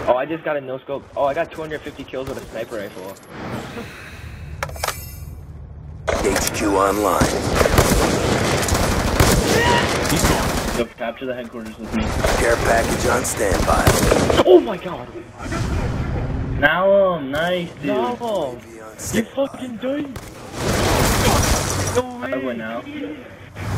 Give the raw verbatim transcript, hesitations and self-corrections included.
Oh, I just got a no scope. Oh, I got two hundred fifty kills with a sniper rifle. H Q online. He's down. Go capture the headquarters with me. Care package on standby. Oh my god! Nallum, nice, dude. No! You fucking died! No way! I went out.